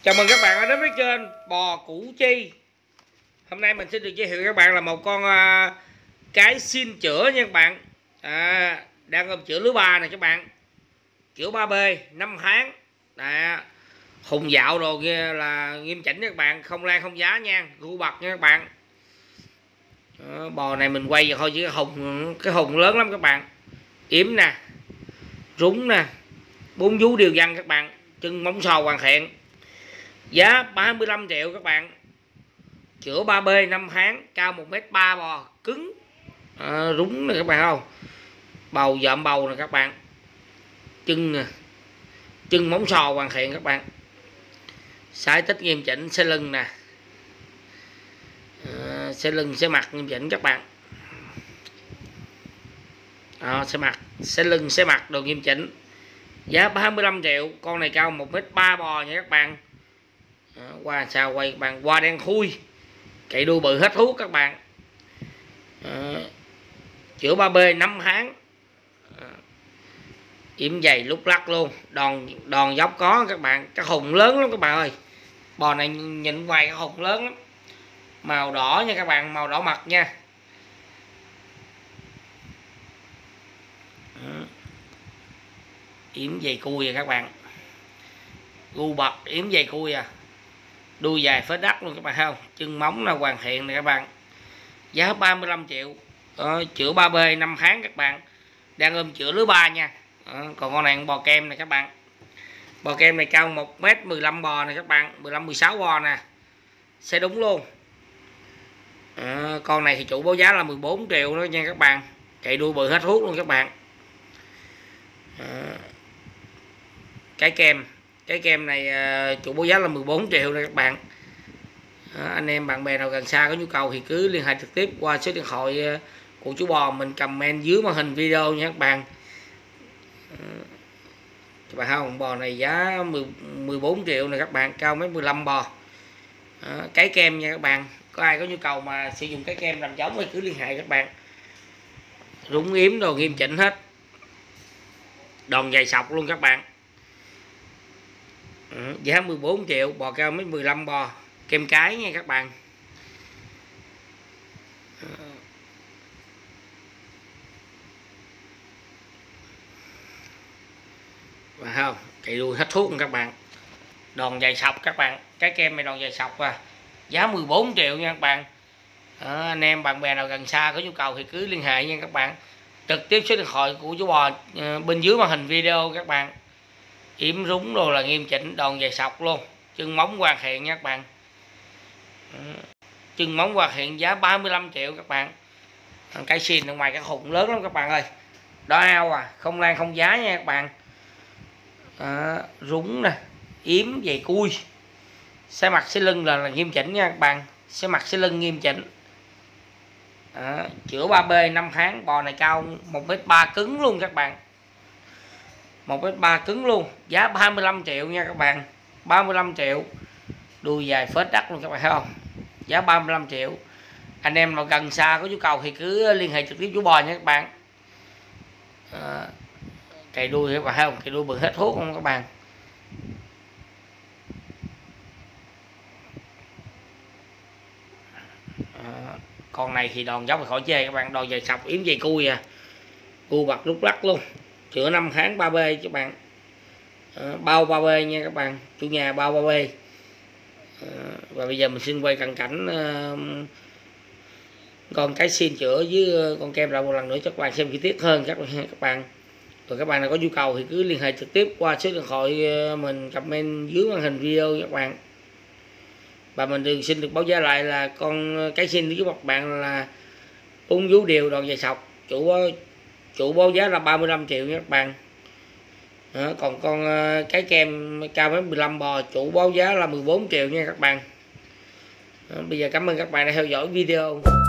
Chào mừng các bạn đã đến với kênh Bò Củ Chi. Hôm nay mình sẽ được giới thiệu các bạn là một con cái xin chữa nha các bạn. Đang ôm chữa lứa 3 này các bạn. Chữa 3B 5 tháng. Hùng dạo đồ kia là nghiêm chỉnh nha các bạn, không lan không giá nha, gu bật nha các bạn. Bò này mình quay giờ thôi chứ cái hùng lớn lắm các bạn. Yếm nè, rúng nè, 4 vú đều văng các bạn, chân móng sò hoàn thiện. Giá 35 triệu các bạn. Chữa 3B 5 tháng, cao 1m3 bò cứng. Rúng này các bạn không? Bầu dợm bầu nè các bạn. Chân nè, chân móng sò hoàn thiện các bạn. Sải tích nghiêm chỉnh, xe lưng nè. Xe lưng xe mặt nghiêm chỉnh các bạn. Xe mặt, xe lưng xe mặt đồ nghiêm chỉnh. Giá 35 triệu, con này cao 1m3 bò nha các bạn. Qua sao quay các bạn, qua đen khui, cậy đuôi bự hết thuốc các bạn. Chữa 3B 5 tháng. Yểm dày lúc lắc luôn, đòn dốc có các bạn. Cái hùng lớn lắm các bạn ơi. Bò này nhìn ngoài cái hùng lớn lắm. Màu đỏ nha các bạn, màu đỏ mặt nha. Yểm dày cui các bạn, gu bật yểm dày cui đuôi dài phết đất luôn các bạn không, chân móng là hoàn thiện này các bạn. Giá 35 triệu. Chữa 3B 5 tháng các bạn, đang ôm chữa lứa 3 nha. Còn con này bò kem này các bạn. Bò kem này cao 1m15 bò này các bạn, 15-16 bò nè, sẽ đúng luôn. Con này thì chủ báo giá là 14 triệu đó nha các bạn, chạy đuôi bự hết thuốc luôn các bạn. Cái kem này chủ báo giá là 14 triệu đây các bạn. Anh em bạn bè nào gần xa có nhu cầu thì cứ liên hệ trực tiếp qua số điện thoại của chú bò mình comment dưới màn hình video nha các bạn. Các bạn không, bò này giá 14 triệu này các bạn, cao 1m15 bò. Cái kem nha các bạn, có ai có nhu cầu mà sử dụng cái kem làm giống thì cứ liên hệ các bạn. Rúng yếm đồ nghiêm chỉnh hết, đòn dài sọc luôn các bạn. Giá 14 triệu, bò cao 1m15 bò, kem cái nha các bạn. Và không, chạy đuôi hết thuốc các bạn, đòn dài sọc các bạn. Cái kem này đòn dài sọc giá 14 triệu nha các bạn. Anh em bạn bè nào gần xa có nhu cầu thì cứ liên hệ nha các bạn, trực tiếp số điện thoại của chú bò bên dưới màn hình video các bạn. Yểm rúng đồ là nghiêm chỉnh, đòn dài sọc luôn, chân móng hoàn thiện nha các bạn. Chân móng hoàn thiện, giá 35 triệu các bạn. Cái xin ở ngoài cái hùng lớn lắm các bạn ơi. Đó ao không lan không giá nha các bạn. Rúng nè, yếm dày cui, xe mặt xe lưng là nghiêm chỉnh nha các bạn, xe mặt xe lưng nghiêm chỉnh. Chữa 3B 5 tháng, bò này cao 1m3 cứng luôn các bạn, 1m3 cứng luôn. Giá 35 triệu nha các bạn, 35 triệu, đuôi dài phết đất luôn các bạn thấy không. Giá 35 triệu. Anh em nào gần xa có nhu cầu thì cứ liên hệ trực tiếp chú bò nha các bạn. Cày đuôi các bạn thấy không, cày đuôi bự hết thuốc không các bạn. Con này thì đòn dốc thì khỏi chê các bạn, đòn dài sọc yếm dày cui gu bật lúc lắc luôn. Chữa 5 tháng 3B các bạn. Bao 3B nha các bạn, chủ nhà bao 3B. Và bây giờ mình xin quay cận cảnh con cái xin chữa với con kem lại một lần nữa cho các bạn xem chi tiết hơn các bạn. Rồi các bạn nào có nhu cầu thì cứ liên hệ trực tiếp qua số điện thoại mình comment dưới màn hình video các bạn. Và mình xin được báo giá lại là con cái xin với các bạn là 4 vú đều, đòn dài sọc, chủ báo giá là 35 triệu nha các bạn. Còn con cái kem cao 1m15 bò, chủ báo giá là 14 triệu nha các bạn. Bây giờ cảm ơn các bạn đã theo dõi video.